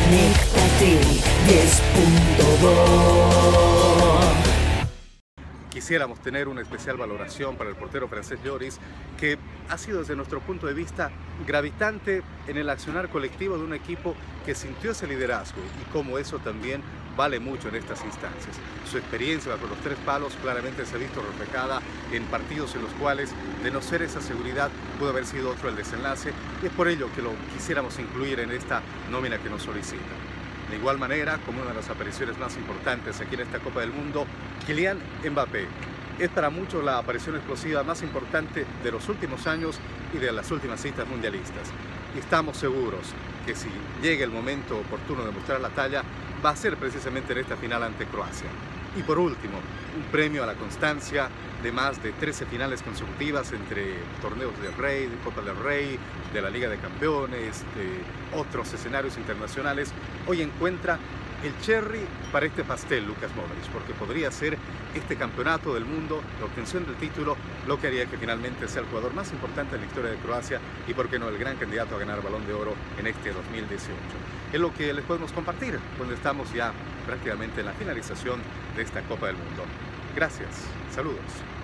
Conéctate 10.2. Quisiéramos tener una especial valoración para el portero francés Lloris, que ha sido desde nuestro punto de vista gravitante en el accionar colectivo de un equipo que sintió ese liderazgo, y como eso también vale mucho en estas instancias. Su experiencia bajo los tres palos claramente se ha visto reflejada en partidos en los cuales, de no ser esa seguridad, pudo haber sido otro el desenlace, y es por ello que lo quisiéramos incluir en esta nómina que nos solicita. De igual manera, como una de las apariciones más importantes aquí en esta Copa del Mundo, Kylian Mbappé es para muchos la aparición explosiva más importante de los últimos años y de las últimas citas mundialistas. Y estamos seguros que si llega el momento oportuno de mostrar la talla, va a ser precisamente en esta final ante Croacia. Y por último, un premio a la constancia de más de 13 finales consecutivas entre torneos del Rey, de Copa del Rey, de la Liga de Campeones, de otros escenarios internacionales. Hoy encuentra el cherry para este pastel Lukas Modric, porque podría ser este campeonato del mundo, la obtención del título, lo que haría que finalmente sea el jugador más importante en la historia de Croacia y, por qué no, el gran candidato a ganar Balón de Oro en este 2018. Es lo que les podemos compartir cuando estamos ya prácticamente en la finalización de esta Copa del Mundo. Gracias, saludos.